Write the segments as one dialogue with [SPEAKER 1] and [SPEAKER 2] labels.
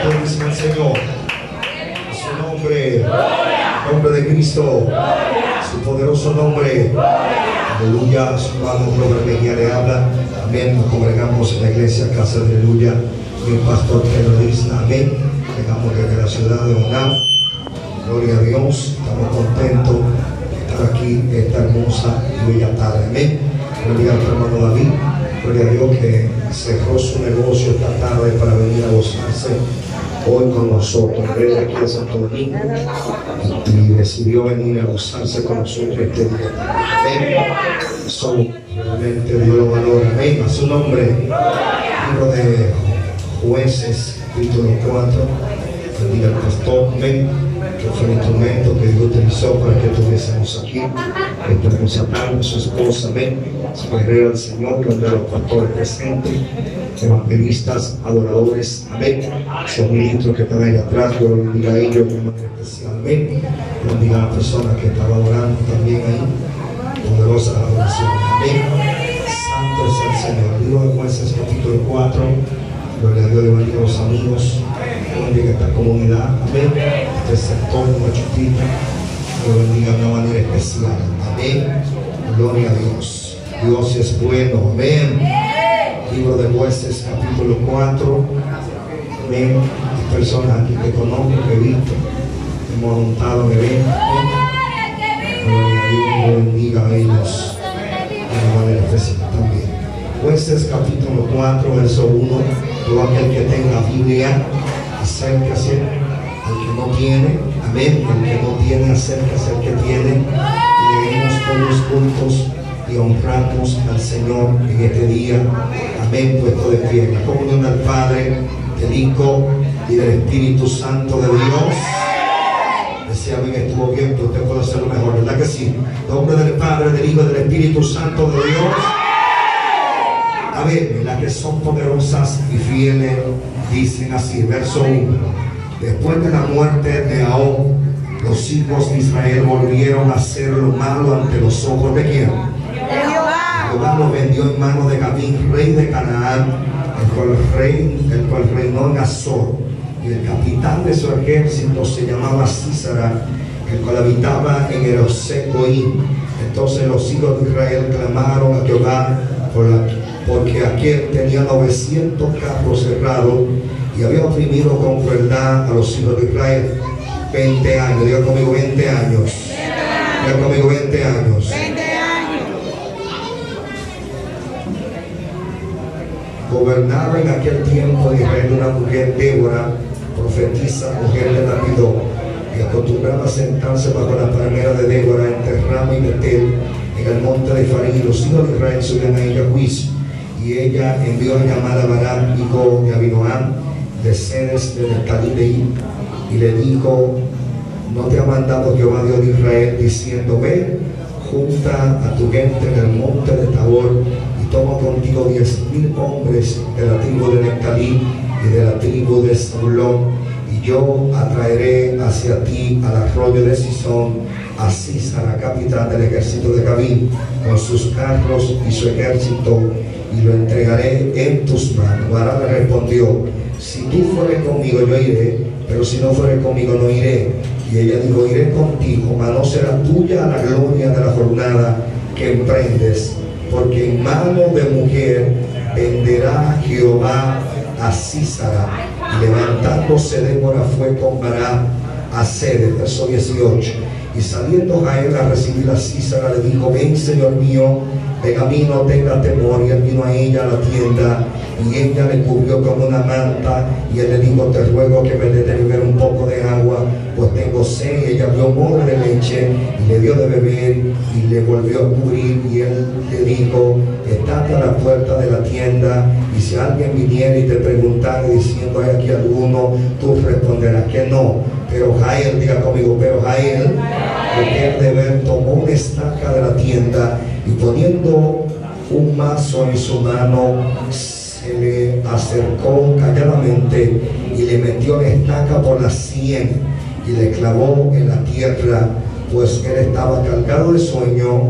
[SPEAKER 1] Bendice al Señor. A su nombre. El nombre de Cristo. Su poderoso nombre. Aleluya. Su hermano Robert Mejía le habla. Amén. Nos congregamos en la iglesia Casa de Aleluya. Mi pastor Pedro dice amén. Llegamos desde la ciudad de Onam. Gloria a Dios. Estamos contentos de estar aquí esta hermosa y bella tarde. Amén. Gloria al hermano David. Gloria a Dios que cerró su negocio esta tarde para venir a gozarse hoy con nosotros. Desde aquí de Santo Domingo y decidió venir a gozarse con nosotros este día. Amén. Son realmente Dios lo valora. Amén. A su nombre. Libro de Jueces, capítulo 4. Bendiga al pastor. Amén. Que fue el instrumento que Dios utilizó para que estuviésemos aquí. Esta hermosa tarde, su esposa, amén. Su guerrera del Señor, donde los pastores presentes, evangelistas, adoradores, amén. Son ministros que están ahí atrás, yo los bendiga a ellos de manera especial, amén. Bendiga a la persona que estaba adorando también ahí. Poderosa adoración, amén. Santo es el Señor. Libro de Jueces, capítulo 4. Gloria a Dios, bendiga a los amigos. Bendiga a esta comunidad, amén. Este sector, Machupita. Lo bendiga de una manera especial. Amén. Gloria a Dios. Dios es bueno. Amén. Libro de Jueces, capítulo 4. Amén. Hay personas aquí que conozco, que he visto, que hemos montado en evento. Gloria a Dios. Lo bendiga a ellos de una manera especial también. Jueces, capítulo 4, verso 1. Todo aquel que tenga Biblia, acérquese. Al que no tiene, amén. El que no tiene, acérquese al que tiene. Y leemos todos juntos y honramos al Señor en este día. Amén. Puesto de pie. La comunión del Padre, del Hijo y del Espíritu Santo de Dios. Decía bien, estuvo bien, pero usted puede hacerlo mejor, ¿verdad que sí? En nombre del Padre, del Hijo y del Espíritu Santo de Dios. Amén. Las que son poderosas y fieles dicen así, verso 1. Después de la muerte de Ahab, los hijos de Israel volvieron a hacer lo malo ante los ojos de ¿quién? De Jehová. Jehová los vendió en manos de Jabín, rey de Canaán, el cual reinó en Azor. Y el capitán de su ejército se llamaba Sísara, el cual habitaba en Erosec-Goim. Entonces los hijos de Israel clamaron a Jehová porque aquel tenía 900 carros cerrados y había oprimido con crueldad a los hijos de Israel 20 años. Diga conmigo 20 años. Diga conmigo 20 años.
[SPEAKER 2] 20 años.
[SPEAKER 1] Gobernaba en aquel tiempo de Israel una mujer, Débora, profetisa, mujer de Lapidó, y acostumbraba a sentarse bajo la palmera de Débora entre Rama y Betel en el monte de Efraín. Y los hijos de Israel subían a ella a juicio. Y ella envió a llamar a Barak, hijo de Abinoam, de Ceres de Neftalí, y le dijo: ¿no te ha mandado Jehová Dios de Israel diciendo, ve, junta a tu gente en el monte de Tabor y toma contigo 10,000 hombres de la tribu de Neftalí y de la tribu de Zabulón, y yo atraeré hacia ti al arroyo de Sison a Sísara, capitán del ejército de Jabín, con sus carros y su ejército, y lo entregaré en tus manos. Barak le respondió: si tú fueres conmigo, yo iré, pero si no fueres conmigo, no iré. Y ella dijo: iré contigo, mas no será tuya la gloria de la jornada que emprendes, porque en mano de mujer venderá Jehová a Sísara. Y levantándose Débora fue con Barak a Ceres, verso 18. Y saliendo Jael a recibir a Sísara, le dijo: ven, señor mío, ven a mí, no tenga temor. Y él vino a ella a la tienda, y ella le cubrió con una manta, y él le dijo: te ruego que me des de beber un poco de agua, pues tengo sed. Y ella abrió un molde de leche, y le dio de beber, y le volvió a cubrir. Y él le dijo: estate a la puerta de la tienda, y si alguien viniera y te preguntara diciendo, ¿hay aquí alguno?, tú responderás que no. Pero Jael, diga conmigo, pero Jael, de ver, tomó una estaca de la tienda, y poniendo un mazo en su mano, se le acercó calladamente y le metió la estaca por la sien y le clavó en la tierra, pues él estaba cargado de sueño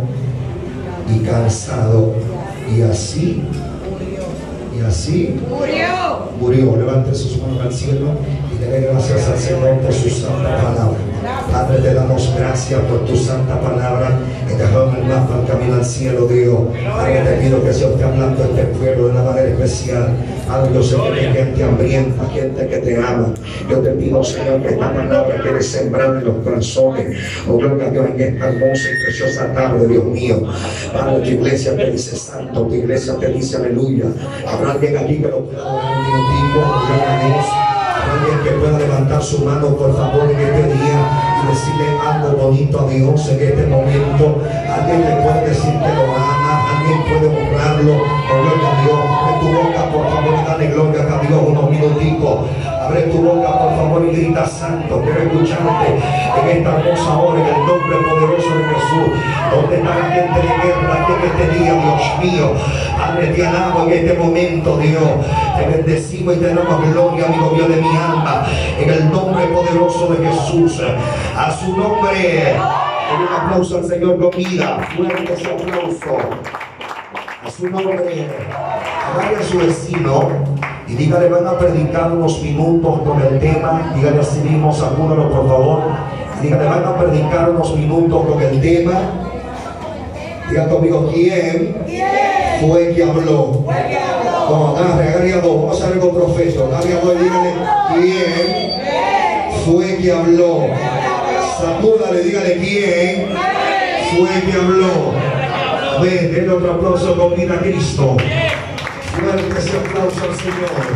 [SPEAKER 1] y cansado, y así murió. Levante sus manos al cielo Y dele gracias al Señor por su santa palabra. Padre, te damos gracias por tu santa palabra y dejamos el mapa al camino al cielo, Dios. Padre, te pido que Dios esté hablando a este pueblo de una manera especial. Padre, yo sé que hay gente hambrienta, gente que te ama. Yo te pido, Señor, que esta palabra quede sembrada en los corazones. Oh, gloria a Dios, en esta hermosa y preciosa tarde, Dios mío. Padre, tu iglesia te dice santo, tu iglesia te dice aleluya. Habrá alguien aquí que lo pueda dar un minutico, gloria a Dios. Alguien que pueda levantar su mano, por favor, en este día y decirle algo bonito a Dios en este momento. Alguien le puede decir que lo ama, alguien puede honrarlo. Oh, gloria a Dios. Abre tu boca, por favor, y dale gloria a Dios unos minuticos. Abre tu boca, por favor, y grita santo. Quiero escucharte en esta hermosa hora, en el nombre poderoso de Jesús. ¿Dónde está la gente de guerra aquí en este día, Dios mío? Padre, te alabo en este momento, Dios. Te bendecimos y te damos gloria, amigo mío de mi alma, en el nombre poderoso de Jesús. A su nombre, un aplauso al Señor con vida. Fuerte ese aplauso. A su nombre. Vaya a su vecino y dígale, van a predicar unos minutos con el tema. Dígale así mismo, sacúdalo por favor. Dígale, van a predicar unos minutos con el tema. Diga conmigo, ¿quién fue que habló? Como agarre a dos, vamos a hacer algo profeso. Agarre a dos y dígale, ¿quién fue que habló? Sacúdale, dígale, ¿quién fue que habló? Amén. Denle otro aplauso con vida a Cristo. Fuerte ese aplauso al Señor.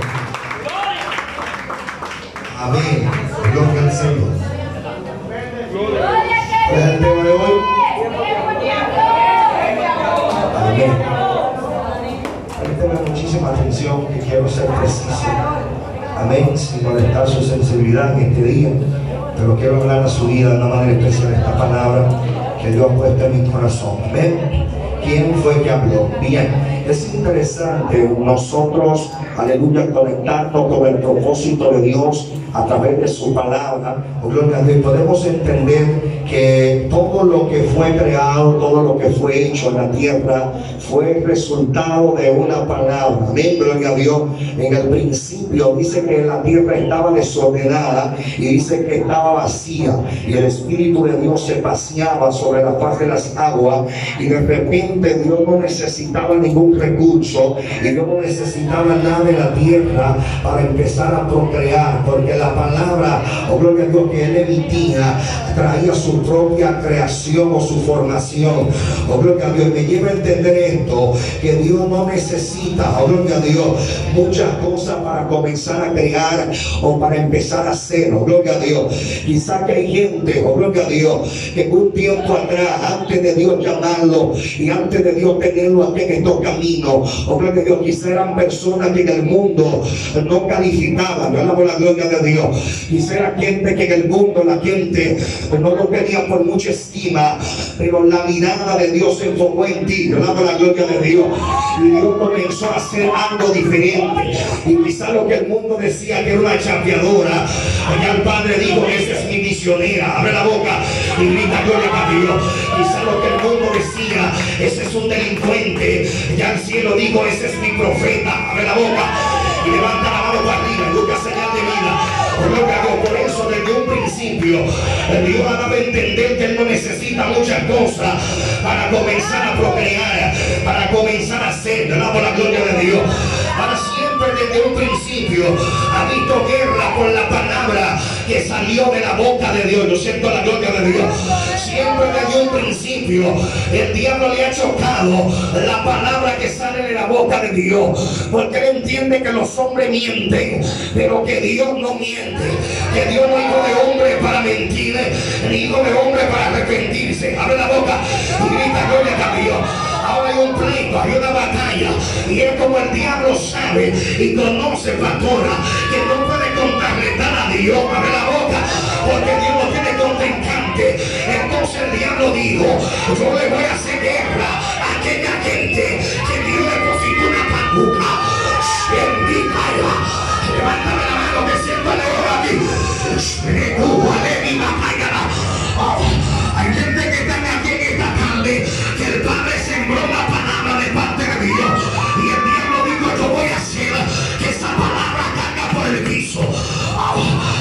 [SPEAKER 1] Amén. Gloria al Señor. ¿Cuál es el tema de hoy? Amén. Présteme muchísima atención, que quiero ser preciso. Amén. Sin molestar su sensibilidad en este día, pero quiero hablar a su vida de una manera especial esta palabra que Dios ha puesto en mi corazón. Amén. ¿Quién fue que habló? Bien, es interesante nosotros, aleluya, conectarnos con el propósito de Dios a través de su palabra. Oh, gloria a Dios. Podemos entender que todo lo que fue creado, todo lo que fue hecho en la tierra fue resultado de una palabra. Amén, gloria a Dios. En el principio dice que la tierra estaba desordenada y dice que estaba vacía y el Espíritu de Dios se paseaba sobre la faz de las aguas, y de repente Dios no necesitaba ningún recurso y Dios no necesitaba nada de la tierra para empezar a procrear, porque la palabra, oh gloria a Dios, que él emitía traía su propia creación o su formación. Oh gloria a Dios, me lleva a entender esto, que Dios no necesita, oh gloria a Dios, muchas cosas para comenzar a crear o para empezar a hacer. Oh gloria a Dios. Quizá que hay gente, oh gloria a Dios, que un tiempo atrás, antes de Dios llamarlo y antes de Dios tenerlo aquí en estos caminos, oh gloria a Dios, quizá eran personas que en el mundo no calificaban. Yo alabo la gloria de Dios. Quizá era gente que en el mundo la gente no lo tenía por mucha estima, pero la mirada de Dios se enfocó en ti. Yo alabo la gloria de Dios. Y Dios comenzó a hacer algo diferente. Y quizá lo que el mundo decía que era una chapeadora, allá el Padre dijo, esa es mi misionera. Abre la boca y grita gloria a Dios. Quizá lo que el mundo decía, ese es un delincuente, ya el cielo dijo, ese es mi profeta. Abre la boca y levanta la mano para arriba y busca señal de vida. Por eso desde un principio Dios ha dado a entender que Él no necesita muchas cosas para comenzar a procrear, para comenzar a hacer. Le damos la gloria de Dios. Para siempre desde un principio ha visto guerra por la palabra que salió de la boca de Dios. Yo siento la gloria de Dios. Siempre desde un principio el diablo le ha chocado la palabra que sale de la boca de Dios, porque él entiende que los hombres mienten, pero que Dios no miente, que Dios no es hijo de hombre para mentir, ni hijo de hombre para arrepentirse. Abre la boca y grita gloria a Dios. Ahora hay un pleito, hay una batalla, y es como el diablo sabe y conoce, pastora, que no puede contrarrestar a Dios. Abre la boca, porque Dios no tiene contrincante. Entonces el diablo dijo, yo le voy a hacer guerra a aquella gente que Dios depositó una papuca. Levántame la mano, que siento el oro aquí. Hay gente que están aquí en esta tarde, que el Padre sembró la palabra de parte de Dios, y el diablo dijo, yo voy a hacer que esa palabra caiga por el piso.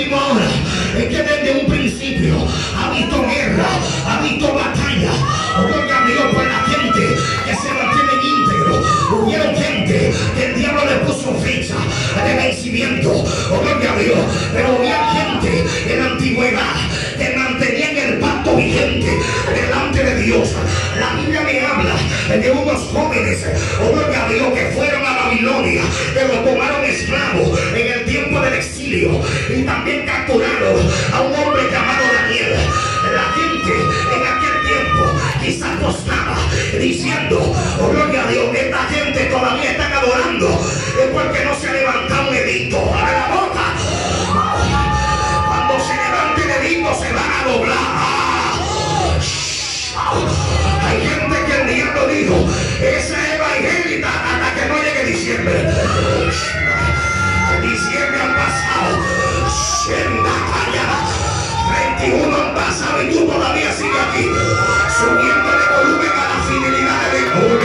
[SPEAKER 1] mismo ahora es que desde un principio ha visto guerra, ha visto batalla. Oh, gloria a Dios por la gente que se mantiene íntegro. Hubieron gente que el diablo le puso fecha de vencimiento. Oh, gloria a Dios. Pero había gente en la antigüedad que mantenían el pacto vigente delante de Dios. La Biblia me habla de unos jóvenes, oh, gloria a Dios, que fueron a Babilonia, que lo tomaron esclavo en el tiempo del exilio, y también capturaron a un hombre llamado Daniel. La gente en aquel tiempo quizás apostaba diciendo, oh, gloria a Dios, esta gente todavía están adorando, es porque no se ha levantado un edicto. ¡Abre la boca! Cuando se levante el edicto se van a doblar. Hay gente que el diablo dijo, esa es evangélica hasta que no llegue diciembre. Diciembre han pasado, 31 han pasado y tú todavía sigues aquí, subiéndole volumen a la fidelidad de Dios.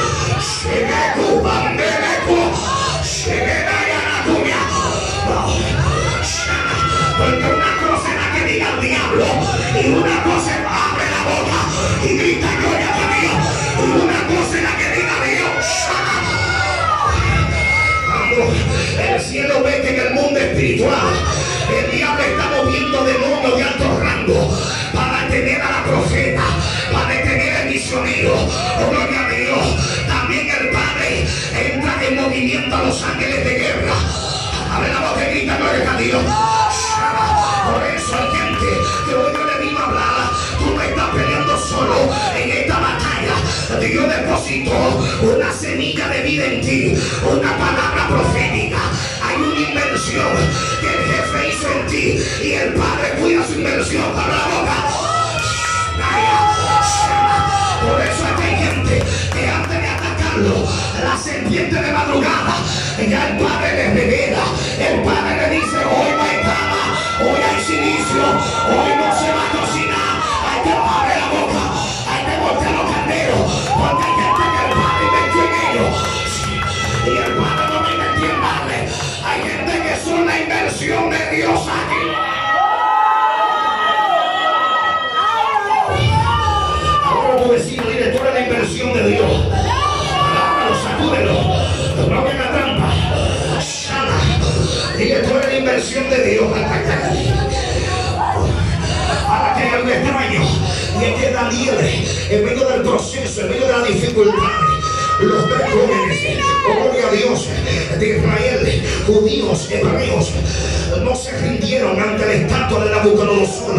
[SPEAKER 1] Porque una cosa es la que diga el diablo, y una cosa es abre la boca y grita gloria a Dios, y una cosa es la que diga Dios. Cuando el cielo ve que en el mundo espiritual el diablo está moviendo demonios de alto rango para detener a la profeta, para detener al misionero, oh, gloria a Dios, también el Padre entra en movimiento a los ángeles de guerra. Abre la boca y grita gloria a Dios. Por eso hay gente que hoy yo le vino a hablar. Tú no estás peleando solo en esta batalla. Dios depositó una semilla de vida en ti, una palabra profética. Hay una inversión que el jefe hizo en ti y el Padre cuida su inversión. Para la boca. Por eso hay gente que antes de atacarlo, la serpiente de madrugada, ya el Padre le revela. El Padre le dice, hoy no hay cama, hoy hay silicio, hoy no se va a cocinar. Hay que abrir la boca, hay que voltear los calderos, porque hay gente que el Padre metió en ellos y el Padre no me metió en madre. Hay gente que es una inversión de Dios aquí. Ahora tu vecino, dile, tú eres la inversión de Dios. Sacúdelo, no me la trampa. Sana. Dile, tú eres la inversión de Dios. Ahora que hay algo extraño, y es que Daniel, en medio del proceso, en medio de la dificultad, los tres jóvenes, oh, gloria a Dios, de Israel, judíos, hebreos, no se rindieron ante la estatua de Nabucodonosor.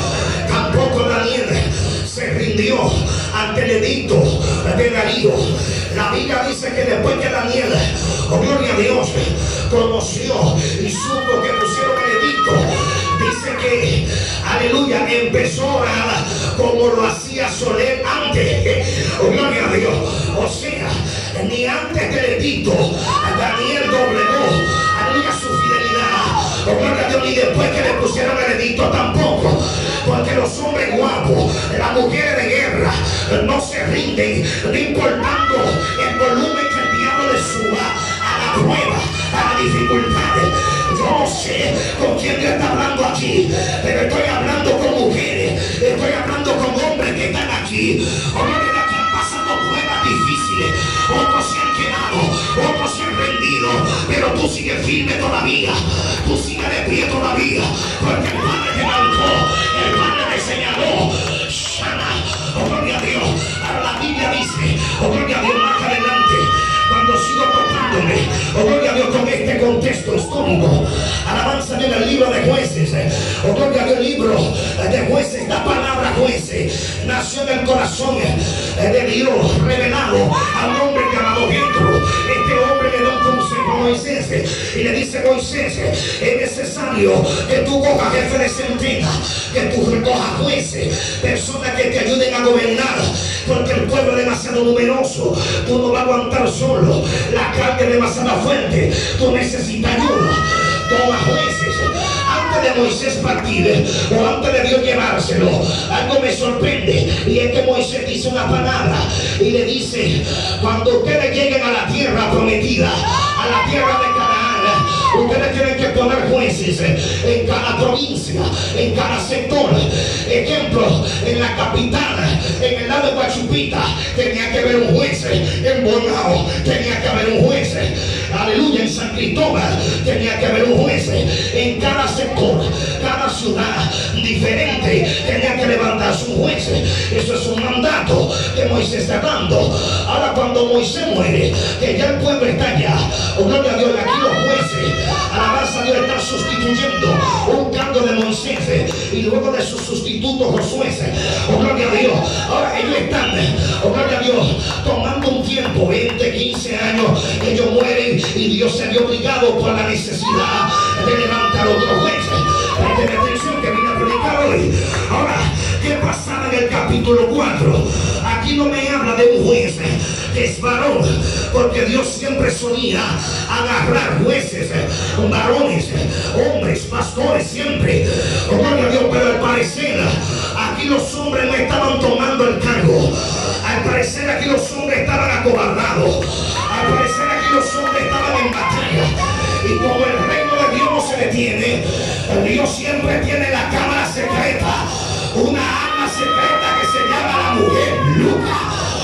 [SPEAKER 1] Tampoco Daniel se rindió ante el edicto de Darío. La Biblia dice que después que Daniel, oh, gloria a Dios, conoció y supo que pusieron el edicto, dice que, aleluya, empezó a orar como lo hacía Soler antes. Oh, gloria a Dios. O sea, ni antes del edicto Daniel doblegó, aleluya, su fidelidad. Oh, gloria a Dios. Ni después que le pusieron el edicto tampoco. Porque los hombres guapos, las mujeres de guerra, no se rinden, no importando el volumen que el diablo le suba a la prueba, a las dificultades. Yo no sé con quién Dios está hablando aquí, pero estoy hablando con mujeres, estoy hablando con hombres que están aquí, hombres que han pasado pruebas difíciles, otros se han quedado, otros se han rendido, pero tú sigues firme todavía, tú sigues de pie todavía, porque el Padre te marcó, el Padre te señaló. Sana, oh, gloria a Dios. Ahora la Biblia dice, oh, gloria a Dios, más adelante, cuando sigo tocándome, oh, gloria a Dios, con este contexto histórico, alabanza en el libro de Jueces, oh, gloria a Dios, el libro de Jueces, la palabra jueces nació en el corazón de Dios, revelado a un hombre llamado Jethro. Este hombre le da un consejo a Moisés y le dice, Moisés, es necesario que tú cojas jefe de centena, que tú recojas jueces, personas que te ayuden a gobernar, porque el pueblo es demasiado numeroso, tú no vas a aguantar solo, la carga es demasiado fuerte, tú necesitas ayuda. Toma jueces. Antes de Moisés partir, o antes de Dios llevárselo, algo me sorprende, y es que Moisés dice una palabra y le dice, cuando ustedes lleguen a la tierra prometida, a la tierra de Canaán, Ustedes tienen que poner jueces en cada provincia, en cada sector. Ejemplo, en la capital, en el lado de Guachupita, tenía que haber un juez. En Bonao tenía que haber un juez. Aleluya, en San Cristóbal tenía que haber un juez. En cada sector, cada ciudad diferente tenía que levantarse un juez. Eso es un mandato que Moisés está dando. Ahora cuando Moisés muere, que ya el pueblo está allá, oh gloria a Dios, y aquí los jueces, alabanza a Dios, están sustituyendo un cargo de Moisés y luego de sus sustitutos los jueces, oh gloria a Dios. Ahora ellos están, oh gloria a Dios, tomando un tiempo, 20, 15 años, ellos mueren y Dios se vio obligado por la necesidad de levantar otros jueces. Presten atención que vine a predicar hoy. Ahora, ¿qué pasaba en el capítulo 4? Aquí no me habla de un juez que es varón, porque Dios siempre solía agarrar jueces, varones, hombres, pastores, siempre. Oh, gloria a Dios, pero al parecer aquí los hombres no estaban tomando el cargo. Al parecer aquí los hombres estaban acobardados. Al parecer aquí los hombres estaban en batalla. Y como el reino de Dios no se detiene, Dios siempre tiene la cámara secreta, una arma secreta que se llama la mujer Luca.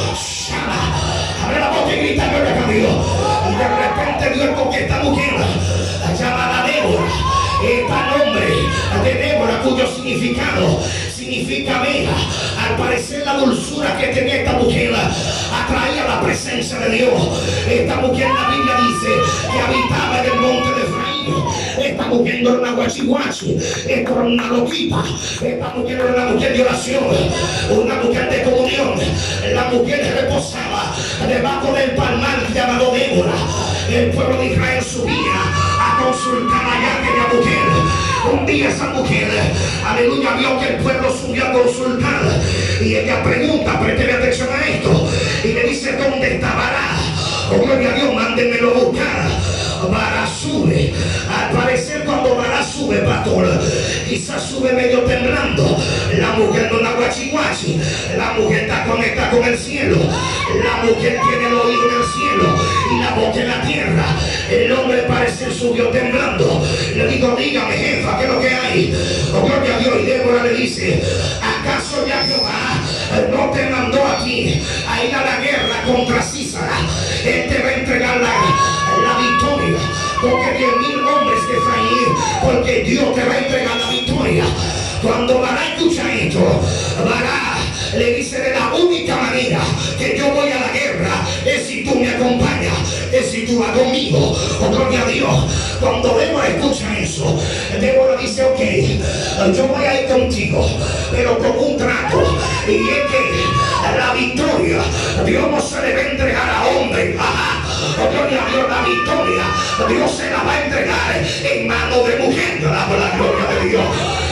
[SPEAKER 1] Abre la boca y grita gloria a Dios. Y de repente Dios con esta mujer llamada Débora, este nombre de Débora cuyo significado significa abeja. Al parecer la dulzura que tenía esta mujer atraía la presencia de Dios. Esta mujer, la Biblia dice que habitaba en el monte de Efraín. Esta mujer no era una guachihuachi, esta era una loquita. Esta mujer era una mujer de oración, una mujer de comunión. La mujer reposaba debajo del palmar llamado Débora. El pueblo de Israel subía a consultar allá aquella mujer. Un día esa mujer, aleluya, vio que el pueblo subió a consultar y ella pregunta, présteme atención a esto, y le dice: ¿dónde está Bará? Oh, gloria a Dios, mándenmelo a buscar. Bará sube. Al parecer cuando Bará sube, pastor, quizás sube medio temblando. La mujer no es una guachihuachi, la mujer está conectada con el cielo. La mujer tiene el oído en el cielo y la boca en la tierra. El hombre parece subió temblando. Le digo: dígame, jefa, ¿qué es lo que hay? Oh, gloria a Dios. Y Débora le dice: ¿acaso ya Jehová no te mandó a ti a ir a la guerra contra Císara? Él te va a entregar la victoria, porque 10,000 hombres de Efraín, porque Dios te va a entregar la victoria. Cuando Bará escucha esto, Bará le dice: de la única manera que yo voy a la guerra es si tú me acompañas, es si tú vas conmigo. Oh, gloria a Dios. Cuando Débora escucha eso, Débora dice: ok, yo voy a ir contigo, pero con un trato, y es que la victoria Dios no se le va a entregar a hombres. Oh, gloria a Dios, la victoria Dios se la va a entregar en manos de mujer. La gloria de Dios.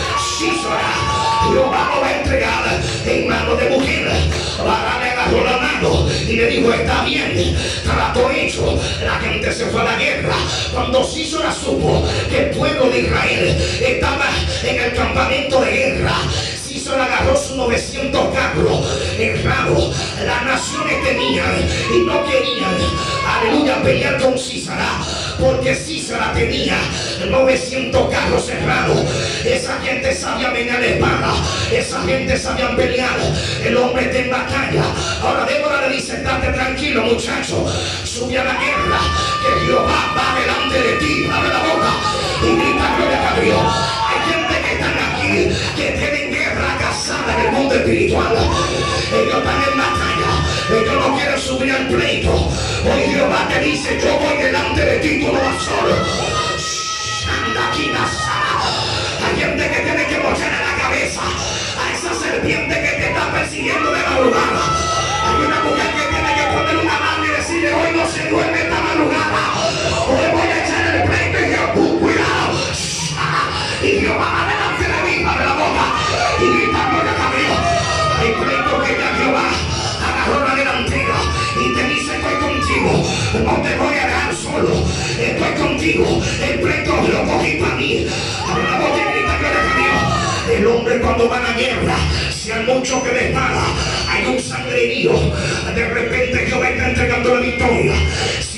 [SPEAKER 1] Císara, Dios va a entregar en manos de mujer. Bará le agarró la mano y le dijo: está bien, trato hecho. La gente se fue a la guerra. Cuando Císara supo que el pueblo de Israel estaba en el campamento de guerra, Císara agarró sus 900 carros errados. Las naciones tenían y no querían, aleluya, pelear con Císara, porque Císara tenía 900 carros cerrados. Esa gente sabía menear la espada, esa gente sabía pelear. El hombre está en batalla. Ahora Débora le dice: estate tranquilo, muchacho, sube a la guerra, que Jehová va delante de ti. Abre la boca y grita gloria a Dios. Hay gente que están aquí que tienen guerra casada en el mundo espiritual. Ellos están en batalla, ellos no quieren subir al pleito. Hoy Jehová te dice: yo voy delante de ti, tú no vas solo. Hay gente que tiene que mochar en la cabeza a esa serpiente que te está persiguiendo de madrugada. Hay una mujer que tiene que poner una mano y decirle: hoy no se duerme esta madrugada, hoy voy a echar el pleito. Y yo, cuidado. Y Jehová va delante de mí, abre la boca y grita gloria a Dios. Hay pleito que ya Jehová agarró la delantera y te dice: estoy contigo, no te voy a dejar solo, estoy contigo. El pleito lo cogí para mí. Abre la boca y grita gloria a Dios. El hombre cuando va a la guerra, si hay mucho que le espada, hay un sangrerío, de repente Jehová está entregando la victoria. Si Císara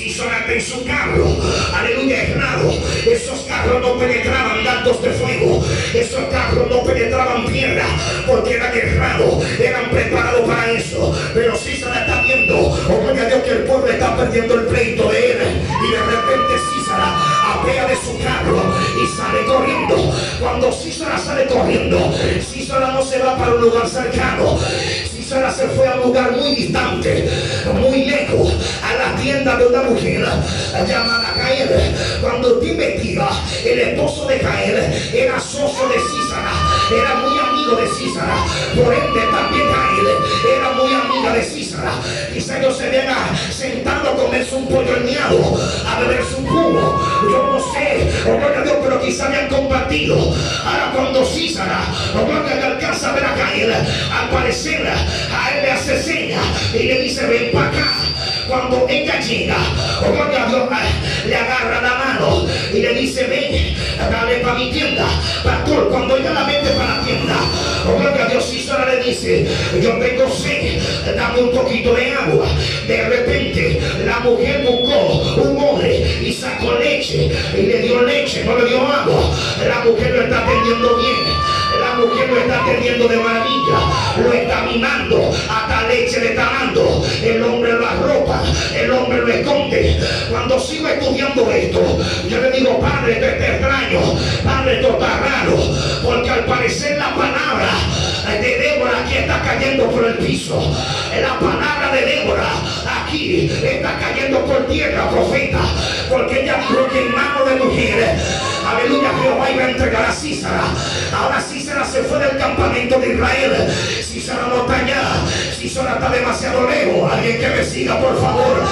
[SPEAKER 1] en su carro, aleluya, errado. Esos carros no penetraban dardos de fuego, esos carros no penetraban piedra, porque eran errados, eran preparados para eso. Pero Císara está viendo, oiga Dios, que el pueblo está perdiendo el pleito de él, y de repente Císara apea de su carro y sale corriendo. Cuando Císara sale corriendo, Císara no se va para un lugar cercano, Císara se fue a un lugar muy distante, muy lejos, a la tienda de una mujer llamada Jael. Cuando te investiga, el esposo de Jael era socio de Císara, era muy amigo de Císara, por ende también Jael era muy amiga de Císara. Quizá ellos se vean sentando a comerse un pollo horneado, a beberse un jugo, yo no sé, gloria a Dios, pero quizá habían compartido. Ahora cuando Císara, gloria, le alcanza a ver a Jael, al parecer a él le hace seña y le dice: ven para acá. Cuando ella llega, gloria a Dios, le agarra la mano y le dice: ven, dale para mi tienda. Pastor, cuando ella la mete para la tienda, gloria a Dios, Císara le dice: yo tengo sed, dame un poquito de agua. De repente la mujer buscó un hombre y sacó leche y le dio leche, no le dio agua. La mujer lo está atendiendo bien, la mujer lo está atendiendo de maravilla, lo está mimando, hasta leche le está dando. El hombre lo arropa, el hombre lo esconde. Cuando sigo estudiando esto, yo le digo: Padre, te extraño, Padre, esto está raro, porque al parecer la palabra de Débora aquí está cayendo por el piso. La palabra de Débora aquí está cayendo por tierra, profeta, porque ella dijo que en mano de mujeres, aleluya, Jehová iba a entregar a Císara. Ahora Císara se fue del campamento de Israel. Císara no está allá, Císara está demasiado lejos. Alguien que me siga, por favor.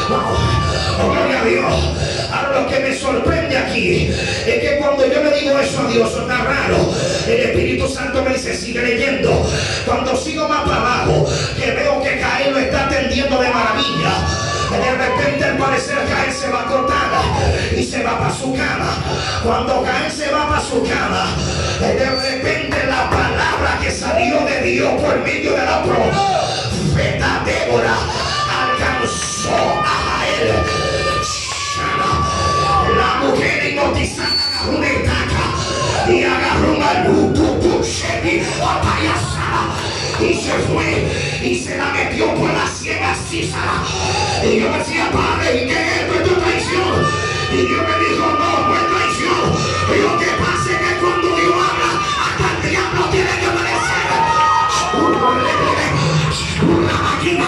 [SPEAKER 1] Oh, gloria a Dios. Ahora lo que me sorprende aquí es que cuando yo le digo eso a Dios, está raro, el Espíritu Santo me dice: sigue leyendo. Cuando sigo más para abajo, que veo que Jael lo está atendiendo de maravilla, de repente al parecer Jael se va a cortar y se va para su cama. Cuando Jael se va para su cama, de repente la palabra que salió de Dios por medio de la profeta Débora alcanzó a Jael. La mujer hipnotizada agarró una estaca y agarró un albuto y se fue y se la metió por la ciega Císara. Y yo decía: Padre, ¿y qué es esto? ¿Es tu traición? Y Dios me dijo: no, no es traición. Lo que pasa es que cuando Dios habla, hasta el diablo tiene que obedecer. Una máquina.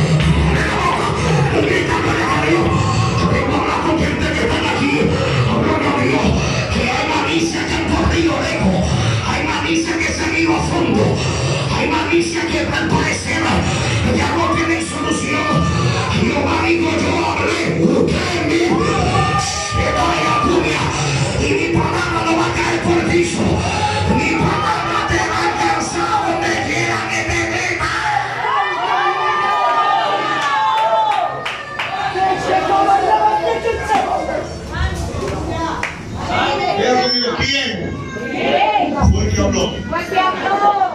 [SPEAKER 1] Tengo hablar con gente que están aquí. Gloria a Dios, que hay malicia que han corrido lejos, hay malicia que se han ido a fondo, hay malicia que al parecer ya no tienen solución. Jehová dijo: yo hablé, usted en mí, y mi palabra no va a caer por el piso, mi palabra te va a alcanzar donde quiera que te venga. ¿Quién? Fue el que habló.
[SPEAKER 2] Fue el que habló.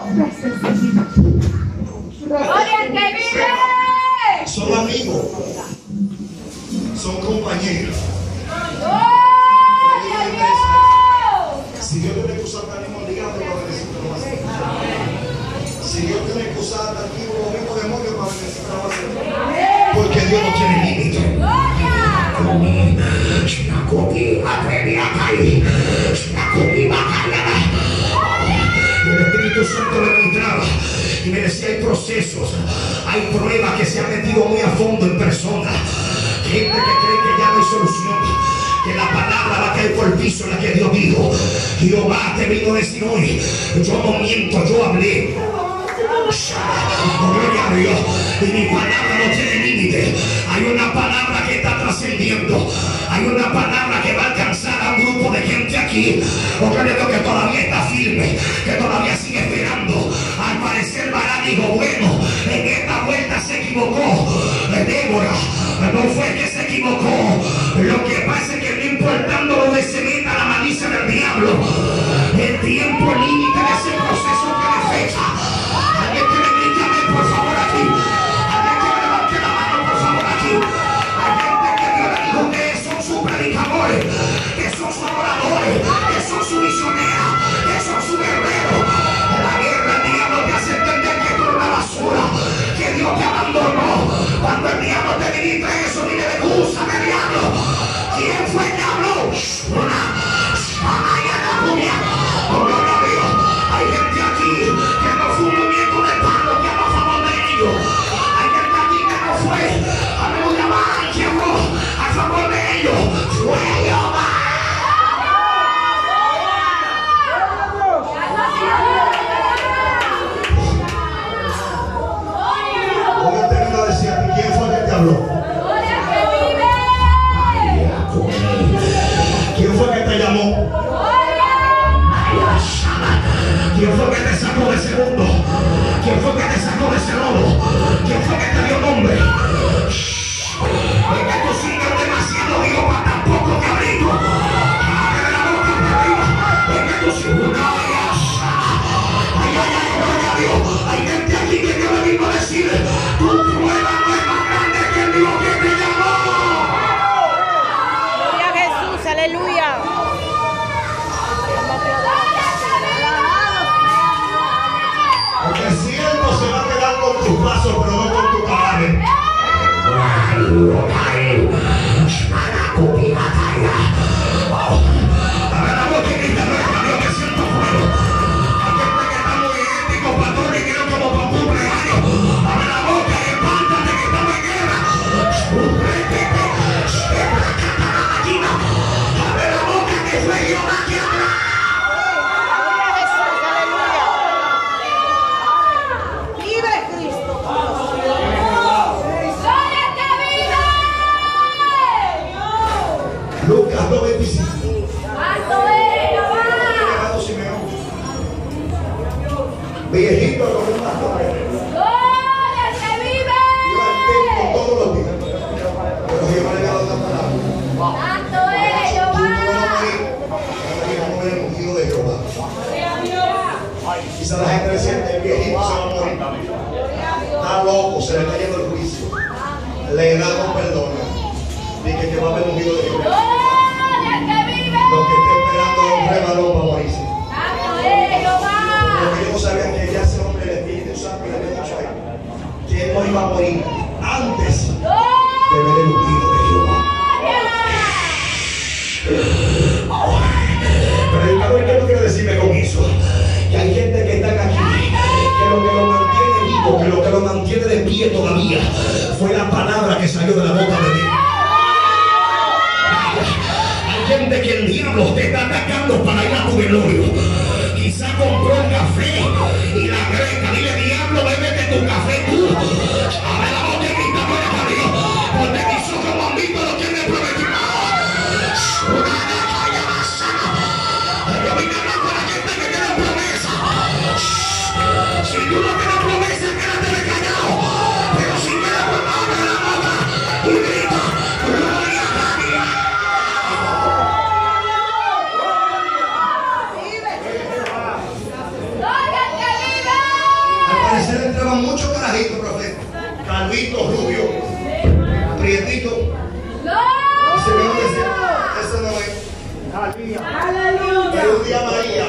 [SPEAKER 2] ¡Gloria al que vive!
[SPEAKER 1] Son amigos, son compañeros.
[SPEAKER 2] ¡Gloria a Dios!
[SPEAKER 1] Si Dios tiene que usar al mismo diablo para bendecirlo, lo va a hacer. Si Dios tiene que usar al mismo demonio para bendecirlo, lo va a hacer. Porque Dios no tiene límite. El Espíritu Santo me ministraba y me decía: hay procesos, hay pruebas que se han metido muy a fondo en personas, gente que cree que ya no hay solución, que la palabra va a caer por el piso, la que Dios dijo. Jehová te vino a decir hoy: yo no miento, yo hablé. Gloria a Dios. Y mi palabra no tiene límite. Hay una palabra que está trascendiendo, hay una palabra que va a alcanzar a un grupo de gente aquí, porque Dios, que todavía está firme, que todavía sigue esperando. Al parecer Barán dijo: bueno, en esta vuelta se equivocó Débora, no fue que se equivocó. Lo que pasa es que no importando donde se meta la malicia del diablo, el tiempo límite de ese proceso tiene fecha. Alguien que me grite amén, por favor, aquí. Alguien que me levante la mano, por favor, aquí. Hay gente que Dios le dijo que Lucas 2:25.
[SPEAKER 2] Santo eres Jehová.
[SPEAKER 1] Viejito con un bastón.
[SPEAKER 2] Gloria al que vive.
[SPEAKER 1] Iba al templo todos los días. Pero Jehová le había dado una palabra.
[SPEAKER 2] Santo eres Jehová.
[SPEAKER 1] No morir el ungido de Jehová. Quizá la gente decía, el viejito se va a morir. Está loco, se le está yendo el juicio. Le damos perdón. Dije que va a haber ungido de Jehová.
[SPEAKER 2] Gloria al que vive.
[SPEAKER 1] Los que estén esperando a un rebalón para morirse.
[SPEAKER 2] Santo eres Jehová.
[SPEAKER 1] Porque ellos no sabían que ya ese hombre, el Espíritu Santo, le había dicho a él que él no iba a morir antes de ver el ungido de Jehová. Predicador, ¿qué no quiere decirme con eso? Que hay gente que están aquí, que lo que lo mantiene vivo, que lo que lo mantiene de pie todavía, fue la palabra que salió de la boca de Dios. Hay gente que el diablo te está atacando para ir a tu velorio. Quizá compró un café y la greca, dile diablo, bébete tu café tú. Abre la boca y grita, para Dios, porque mis ojos no han visto lo que me prometió. Yo vine a hablar con la gente que tiene promesa. Si tú no tienes promesa, quédate callado. Pero si quieres, pues abre la boca y grita, gloria a Dios.
[SPEAKER 2] Gloria al que vive.
[SPEAKER 1] Al parecer entraban muchos carajitos, profeta. Calvito, rubio, prietito. Y se me decía, eso no es. Pero un día María,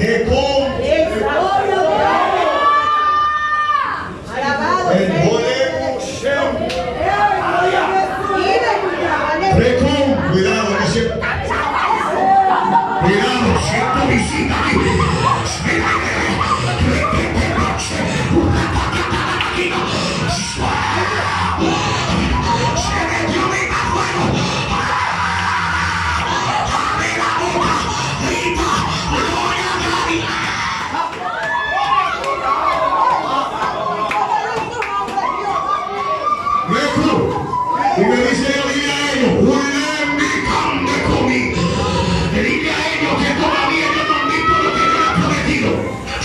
[SPEAKER 1] cuidado, que siempre. Cuidado, siento visita aquí. Y me dice, dile a ellos, dile a ellos que todavía ellos no han visto lo que Dios les ha prometido.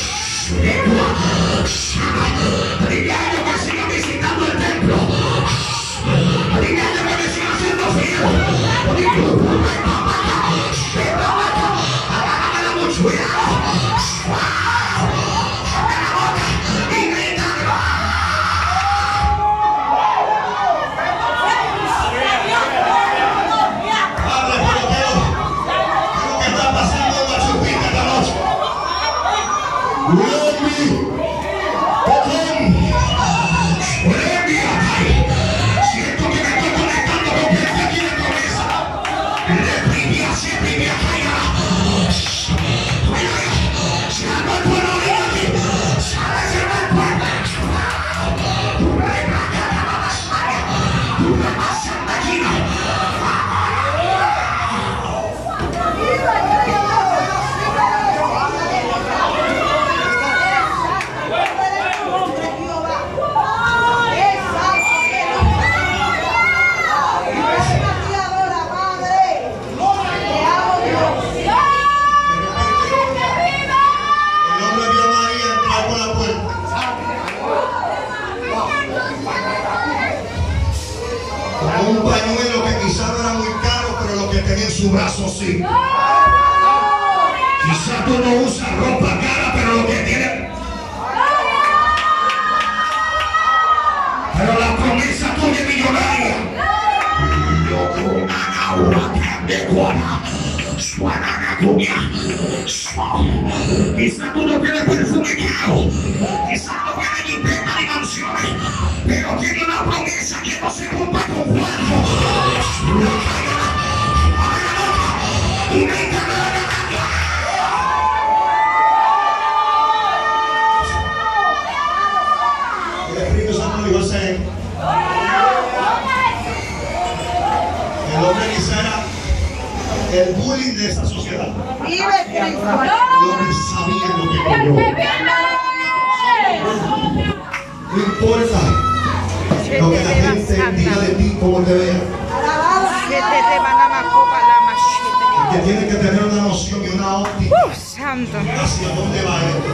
[SPEAKER 1] Dile a ellos que sigan visitando el templo. Dile a ellos que me sigan haciendo fiel. Agámela mucho cuidado. Y grita. Siento que me estoy conectando con quien está aquí de promesa. Si algo el pueblo viene aquí, sabes que no puede. Con un pañuelo que quizá no era muy caro, pero lo que tenía en su brazo sí. Quizá tú no usas ropa cara, pero lo que tiene. Pero la promesa tuya es millonaria. Quizá tú no tienes perfume caro, quizá no tienes ni pena ni mansiones, pero tiene una promesa que no se puede. rompa con fuego. El Espíritu Santo dijo ese. El hombre quisiera el bullying de esta sociedad.
[SPEAKER 3] Vive Cristo.
[SPEAKER 1] El hombre sabía lo que cayó. No importa lo que la gente diga de ti, como te vea. Que tiene que tener una noción y una óptica
[SPEAKER 3] Santo.
[SPEAKER 1] hacia dónde va esto.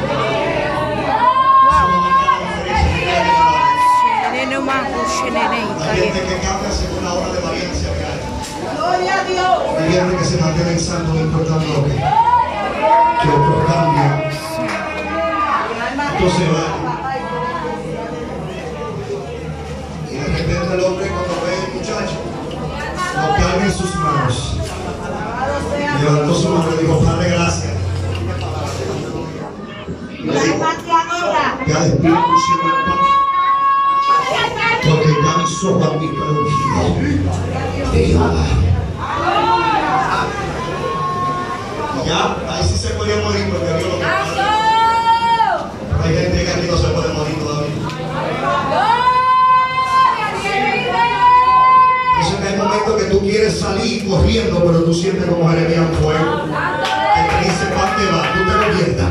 [SPEAKER 1] Hay gente que cambia según la hora de variancia que hay.
[SPEAKER 3] Gloria a Dios.
[SPEAKER 1] Hay gente que se mantiene santo no importando lo que otro cambia. Entonces va. Y de repente el hombre cuando ve al muchacho, lo carga en sus manos. Levantó su mano y le dijo, Padre, gracias. Le dijo, ya Espíritu Santo, porque ya mis ojos han visto el ungido de Jehová. Ya, ahí sí se podía morir porque Dios lo que pasa. Hay gente que aquí no se puede morir todavía. Eso que hay momentos que tú quieres salir corriendo, pero tú sientes como Jeremías un fuego. Que te dice, ¿para qué va? Tú te lo pierdas.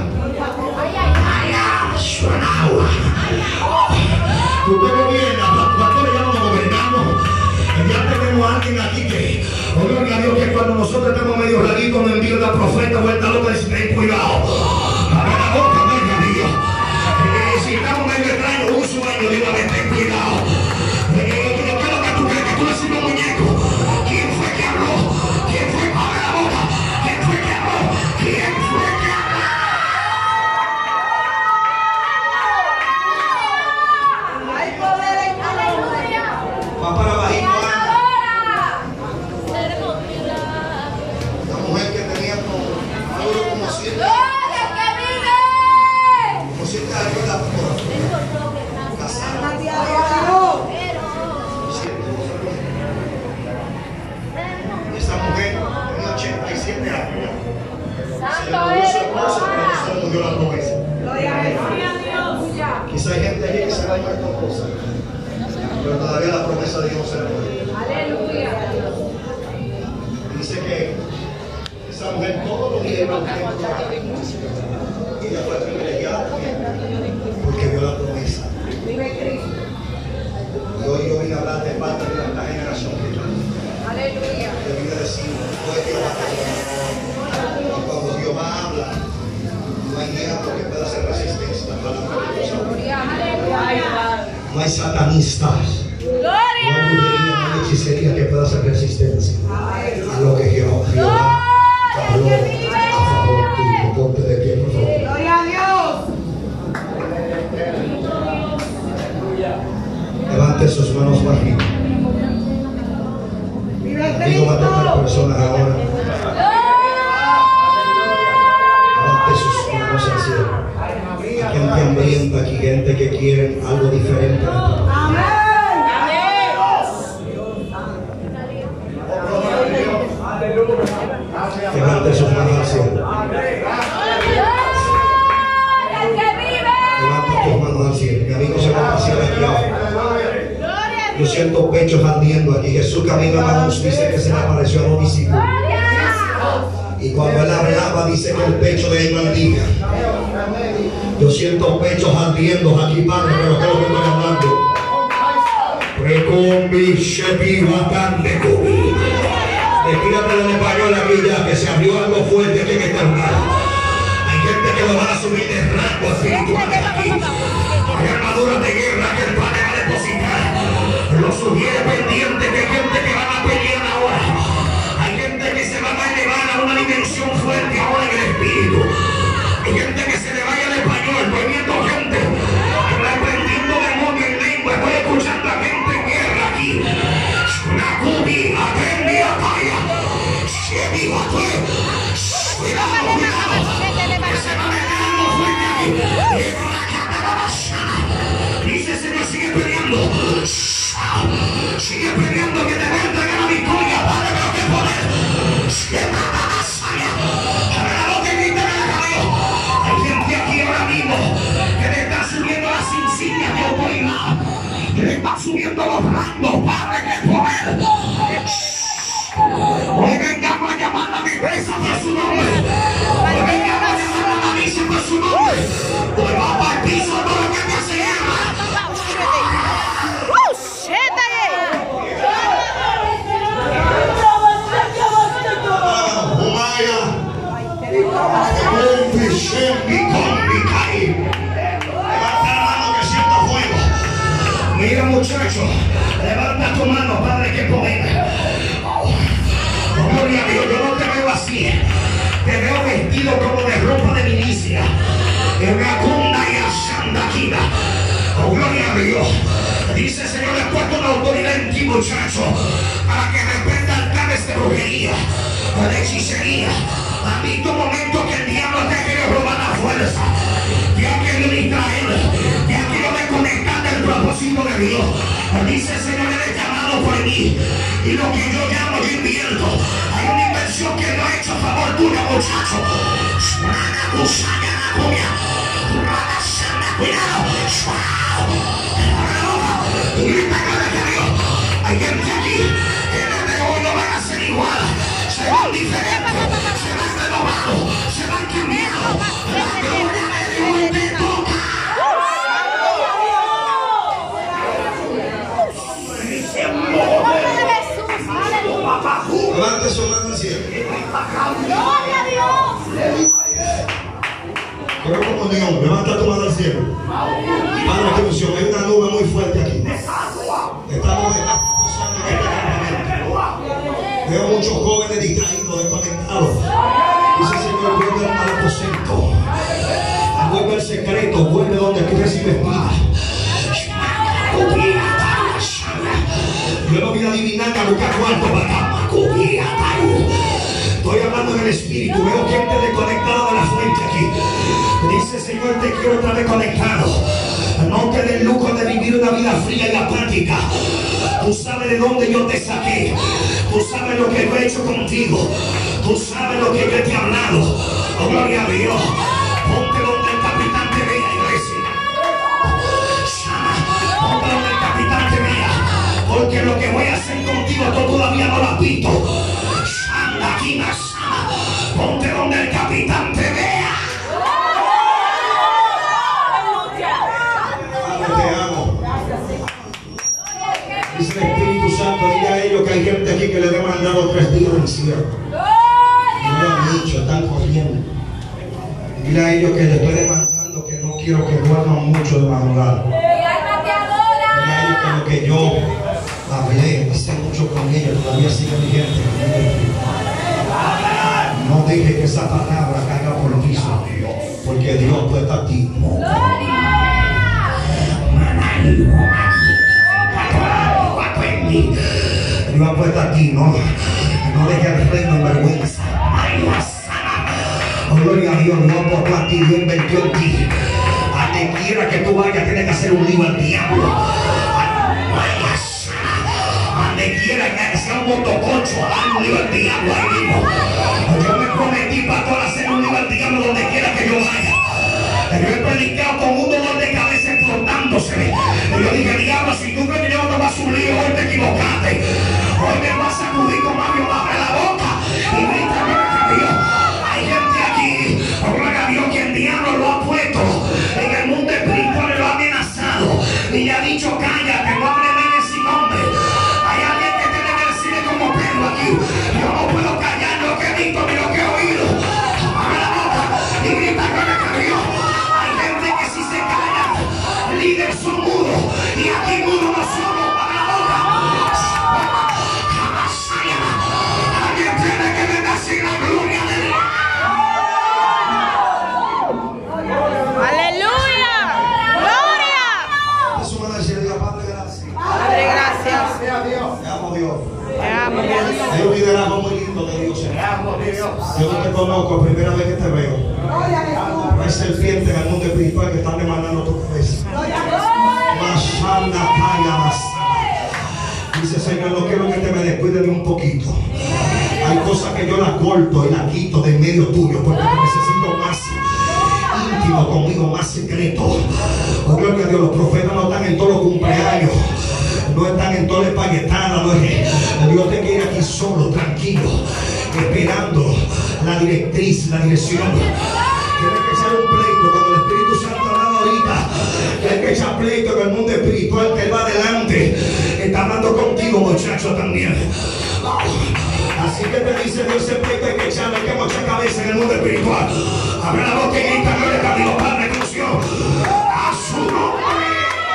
[SPEAKER 1] Tú te gobiernas, ¿cuánto le llamamos gobernamos? Ya tenemos a alguien aquí que, oiga Dios, que cuando nosotros estamos medio raritos, nos envía una profeta vuelta loca y dice, ten cuidado. Abre la boca, venga Dios. Si estamos medio extraños, un sueño, digo, ten cuidado. ¿Qué es lo que tú crees? Que tú eres un muñeco. ¿Quién fue que habló? ¿Quién fue? Abre la boca. ¿Quién fue que habló? ¿Quién fue que habló? Va para bajito. Una mujer que tenía como 7 años de casada. Esa mujer tenía 87 años. Se le murió su esposo, pero no se le murió la promesa. Quizá hay gente allí que se le ha muerto cosas, pero todavía la promesa de Dios no se le muere. Dice que esa mujer todos los días iba al templo y ella fue privilegiada porque vio la promesa. Y hoy yo vine a hablar de parte de esta generación que está. Yo vine a decir, hoy Dios va a hablar. Y cuando Dios habla, no hay diablo que pueda hacer resistencia a la palabra de Dios. No hay satanistas. No hay brujería, no hay hechicería que pueda hacer resistencia a lo que Jehová habló a favor tuyo. Ponte de pie, por favor.
[SPEAKER 3] Gloria a Dios.
[SPEAKER 1] Levante sus manos bajitas. Digo, va a tocar personas ahora. Levante sus manos al cielo. Gente hambrienta aquí, gente que quiere algo diferente. Levante sus manos al cielo. Levanta tus manos al cielo. Mi amigo se va a pasear aquí ahora. Yo siento pechos ardiendo aquí. Jesús camina a Maús, dice que se le apareció a los discípulos. Y cuando él hablaba, dice que el pecho de él ardía. Yo siento pechos ardiendo aquí, Padre, pero creo que estoy hablando. Retírate del español aquí ya, que se abrió algo fuerte aquí en este lugar. Hay gente que lo van a subir de rango espiritual aquí. Hay armaduras de guerra que el Padre va a depositar. Lo sugiere pendiente que hay gente que van a pelear ahora. Hay gente que se van a elevar a una dimensión fuerte ahora en el espíritu. Hay gente que se le vaya al español. Estoy viendo gente reprendiendo demonios en lengua. Estoy escuchando a gente en guerra aquí. Una cubi, atende a talla. Se viva tú. Cuidado, cuidado. Que se va a meter algo fuerte aquí. Dice, Señor, sigue peleando. Sigue peleando que te voy a entregar la victoria. Padre, pero qué poder. Hay gente aquí ahora mismo que le está subiendo las insignias de autoridad, que le está subiendo los rangos. Padre, qué poder. Hoy vengamos a llamar a mi iglesia por su nombre. Hoy vengamos a llamar a la misa por su nombre. Hoy vamos al piso todo lo que te hace guerra. Levanta la mano que siento fuego. Mira, muchacho, levanta tu mano, Padre, que poder. Oh, gloria a Dios, yo no te veo así. Te veo vestido como de ropa de milicia. Oh, gloria a Dios. Dice el Señor, he puesto una autoridad en ti, muchacho, para que reprenda altares de brujería, de hechicería. Ha visto momentos que el diablo te quiere robar la fuerza, te ha querido distraer, te ha querido desconectar del propósito de Dios. Dice el Señor, eres llamado por mí, y lo que yo llamo yo invierto. Hay una inversión que no ha hecho a favor tuyo, muchacho. Hay gente aquí que desde hoy no van a ser igual, serán diferentes, serán renovados, serán cambiados. La gloria de Dios te toca. Levante su mano al cielo.
[SPEAKER 2] ¡Gloria a Dios!
[SPEAKER 1] Pero como Dios, levanta tu mano al cielo. Padre, qué unción, hay una nube muy fuerte aquí. Estamos en este campamento. Veo muchos jóvenes distraídos, desconectados. Dice el Señor, vuelve al aposento. Vuelve al secreto, vuelve donde tú recibes vida. Yo no vine a adivinar a buscar cuarto para acá. Estoy hablando en el espíritu. Veo gente desconectada de la fuente aquí. Dice el Señor, te quiero otra vez conectado. No te des el lujo de vivir una vida fría y apática. Tú sabes de dónde yo te saqué. Tú sabes lo que yo he hecho contigo. Tú sabes lo que yo te he hablado. Oh, gloria a Dios. Ponte donde el capitán te vea, iglesia. Ponte donde el capitán te vea. Porque lo que voy a hacer contigo tú todavía no lo has visto. Ponte donde el capitán te vea. Te amo. Dice el Espíritu Santo, dile a ellos que hay gente aquí que le he mandado 3 días de encierro. No lo han dicho, están corriendo. Dile a ellos que les estoy demandando que no quiero que duerman mucho de madrugada. Dile a ellos que lo que yo hablé hace mucho con ellos todavía sigue vigente. No deje que esa palabra caiga por el piso, porque Dios puede estar aquí. Dios puede estar aquí, no deje al reino en vergüenza. Oh, gloria a Dios, no por a ti, Dios invirtió en ti. A donde quiera que tú vayas, tienes que hacer un lío al diablo. Donde quiera que sea un motoconcho, hagan un lío al diablo ahí mismo. Yo me prometí, pastor, hacer un lío al diablo donde quiera que yo vaya. Yo he predicado con un dolor de cabeza explotándose. Yo dije, diablo, si tú crees que yo no vas a un lío, hoy te equivocaste. Hoy me vas a sacudir con Mario, abre la boca y grita, gloria a Dios. Hay gente aquí, gloria a Dios, que el diablo lo ha puesto en el mundo espiritual, lo ha amenazado y le ha dicho, cállate, no hable de ese nombre. Hay alguien que tiene que decirle como Pedro aquí, yo no puedo callar lo que he visto ni lo que he oído. Abre la boca y grita, gloria a Dios. Hay gente que si se calla, líderes son mudos y aquí mudos no somos. Abre la boca. Alguien tiene que bendecir la gloria de Dios.
[SPEAKER 3] ¡Aleluya! ¡Gloria!
[SPEAKER 1] Eso me decía, diga, Padre, gracias.
[SPEAKER 3] Padre, gracias.
[SPEAKER 1] Te amo, Dios.
[SPEAKER 3] Te amo, Dios.
[SPEAKER 1] Hay un liderazgo muy lindo de Dios. Yo no te conozco, primera vez que te veo. Hay serpientes en el mundo espiritual que están demandando tu cabeza. Dice, Señor, no quiero que te me descuides de un poquito. Hay cosas que yo las corto y las quito de en medio tuyo, porque te necesito más íntimo conmigo, más secreto. Oh, gloria a Dios, los profetas no están en todos los cumpleaños, no están en todas las paquetadas. Dios te quiere aquí solo, tranquilo, esperando la directriz, la dirección. Tienes que echar un pleito cuando el Espíritu Santo hablaba ahorita. Tienes que echar pleito con el mundo espiritual que va adelante. Está hablando contigo, muchacho, también. Así que te dice Dios, ese pleito hay que echarle, hay que mochar cabeza en el mundo espiritual. Abre la boca y grita, gloria a Dios, Padre, que unción a su nombre.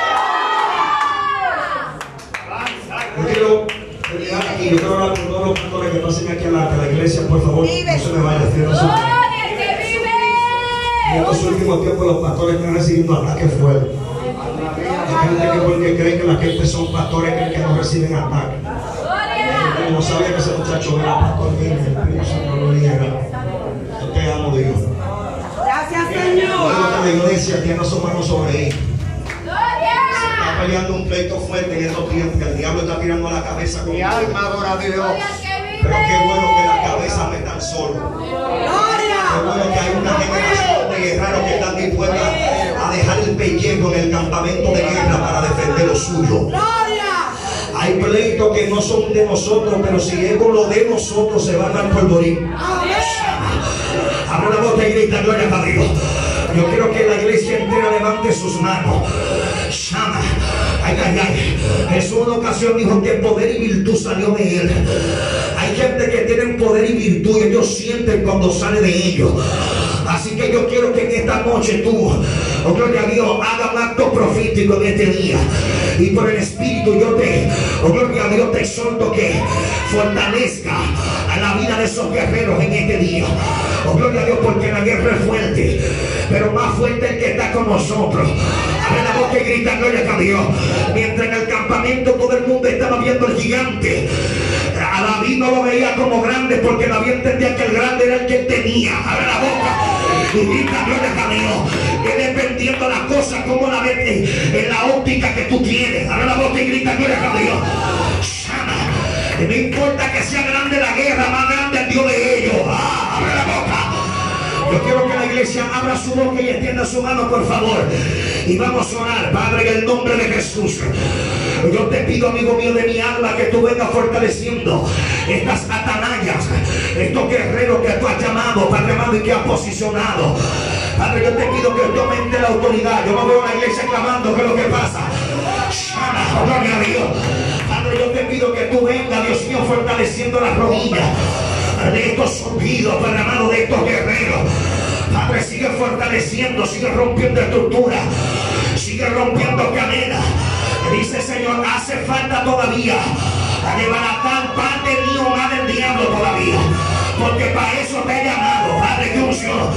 [SPEAKER 1] Yo quiero terminar aquí. Yo quiero hablar con todos los pastores que pasen aquí a la iglesia. Por favor, no se me vaya. En estos últimos tiempos los pastores están recibiendo ataques fuertes. Hay gente que porque creen que la gente son pastores, creen que no reciben ataques. No sabía que ese muchacho era pastor. El Espíritu Santo lo niega. Yo te amo, Dios.
[SPEAKER 2] Gracias, Señor.
[SPEAKER 1] La iglesia tiene su mano sobre él. Está peleando un pleito fuerte en estos tiempos. El diablo está tirando a la cabeza con mi alma, adora a Dios. Pero qué bueno que las cabezas no están solas. Qué bueno que hay una generación de guerreros que están dispuestas a dejar el pellejo en el campamento de guerra para defender lo suyo. Hay pleitos que no son de nosotros, pero si es lo de nosotros se van al polvorín. Abre la boca y grita, gloria a Dios. Yo quiero que la iglesia entera levante sus manos. Llama. Ay, ay, ay. Jesús en una ocasión dijo que poder y virtud salió de él. Hay gente que tiene poder y virtud y ellos sienten cuando sale de ellos. Así que yo quiero que en esta noche tú, oh gloria a Dios, haga un acto profético en este día. Y por el Espíritu yo oh gloria a Dios, te exhorto que fortalezca a la vida de esos guerreros en este día. Oh gloria a Dios, porque la guerra es fuerte, pero más fuerte el que está con nosotros. Abre la boca y grita, gloria a Dios. Mientras en el campamento todo el mundo estaba viendo el gigante, a David no lo veía como grande, porque David entendía que el grande era el que tenía. Abre la boca y grita, gloria a Dios. Que dependiendo de las cosas como la ves en la óptica que tú tienes. Abre la boca y grita, gloria a Dios. No importa que sea grande la guerra, más grande el Dios de ellos. Abre la boca. Yo quiero que la iglesia abra su boca y extienda su mano, por favor. Y vamos a orar, Padre, en el nombre de Jesús. Yo te pido, amigo mío de mi alma, que tú vengas fortaleciendo estas atalayas, estos guerreros que tú has llamado, Padre amado, y que has posicionado. Padre, yo te pido que tú aumente la autoridad. Yo no veo a la iglesia clamando, ¿qué es lo que pasa? Llama, gloria a Dios. Padre, yo te pido que tú vengas, Dios mío, fortaleciendo las rodillas de estos soldados, Padre amado, de estos guerreros. Padre, sigue fortaleciendo, sigue rompiendo estructuras, sigue rompiendo cadenas. Dice, Señor, hace falta todavía desbaratar parte mío más del diablo todavía, porque para eso te he llamado, Padre, que unción.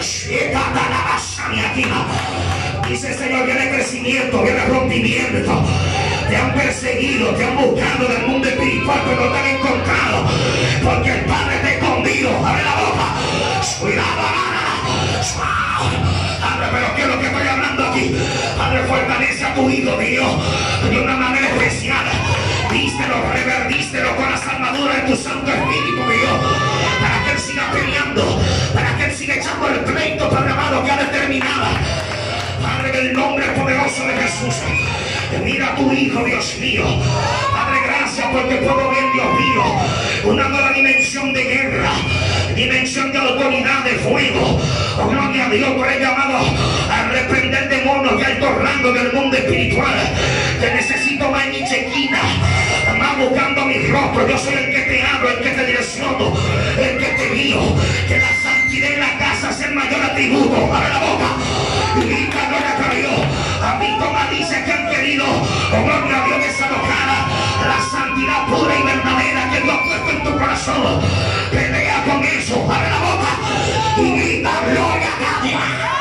[SPEAKER 1] Dice, Señor, viene crecimiento, viene rompimiento. Te han perseguido, te han buscado en el mundo espiritual, pero no te han encontrado, porque el Padre te ha escondido. Abre la boca. Cuidado, Padre, pero ¿qué es lo que estoy hablando aquí? Padre, fortalece a tu hijo, Dios, de una manera especial. Vístelo, revervístelo con las armaduras de tu Santo Espíritu, Dios, para que él siga peleando, para que él siga echando el pleito, Padre amado, que ha determinado. Padre, en el nombre poderoso de Jesús, mira a tu hijo, Dios mío. Padre, gracias porque puedo ver, Dios mío, una nueva dimensión de guerra, dimensión de autoridad, de fuego. Oh, gloria a Dios, por el llamado a reprender demonios y altos rangos del mundo espiritual. Te necesito más en mi chequina, más buscando mi rostro. Yo soy el que te hablo, el que te direcciono, el que te guío. Que la santidad en la casa sea el mayor atributo. Abre la boca y grita, gloria a Dios. A mí toma dice que han querido, oh gloria a Dios, desalojar la santidad pura y verdadera que Dios ha puesto en tu corazón. Pelea con eso. Abre la boca y grita, gloria a Dios.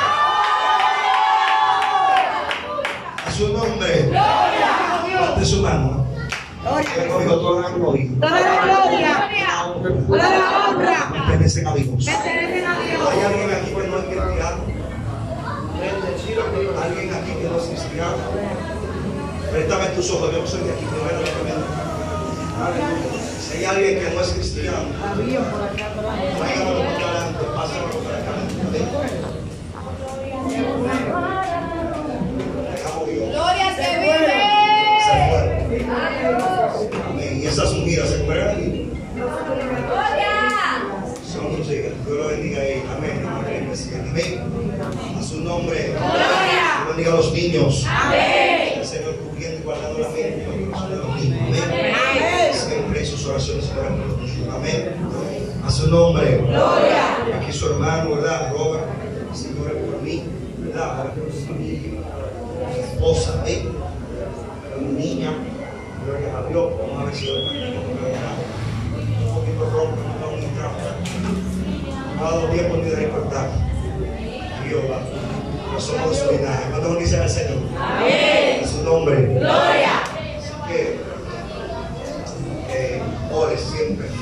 [SPEAKER 1] A su nombre. Levante su mano. Toda la gloria.
[SPEAKER 2] Toda la gloria. Toda la honra.
[SPEAKER 1] Pertenecen a Dios.
[SPEAKER 2] Pertenecen a Dios.
[SPEAKER 1] Hay alguien aquí que no es cristiano. Alguien aquí que no es cristiano. Préstame tus ojos, yo no soy de aquí, pero Aleluya. Si hay alguien que no es cristiano, tráigamelo por delante, pásamelo por acá. Dejamos Dios.
[SPEAKER 2] Gloria se vive.
[SPEAKER 1] Se fue. Amén. Y esas ungidas se fueron.
[SPEAKER 2] Gloria.
[SPEAKER 1] Son tus hijas. Dios lo bendiga ahí. Amén. Amén. A su nombre.
[SPEAKER 2] Gloria.
[SPEAKER 1] Dios bendiga a los niños.
[SPEAKER 2] Amén.
[SPEAKER 1] El Señor cubriendo y guardando la mente y los corazones de los niños. Amén. Siempre en sus oraciones por los niños. Amén. A su nombre.
[SPEAKER 2] Gloria.
[SPEAKER 1] Aquí su hermano, ¿verdad? Robert. Señor, por mí, ¿verdad? Por su familia, mi esposa, amén. Mi niña, gloria a Dios. Vamos a ver si hoy un poquito ronco, no está un trapo. No ha dado tiempo ni de recordar. Dios va. No somos de su linaje. ¿Cuántos dicen al Señor?
[SPEAKER 2] Amén.
[SPEAKER 1] En su nombre.
[SPEAKER 2] Gloria.
[SPEAKER 1] Así que ore siempre.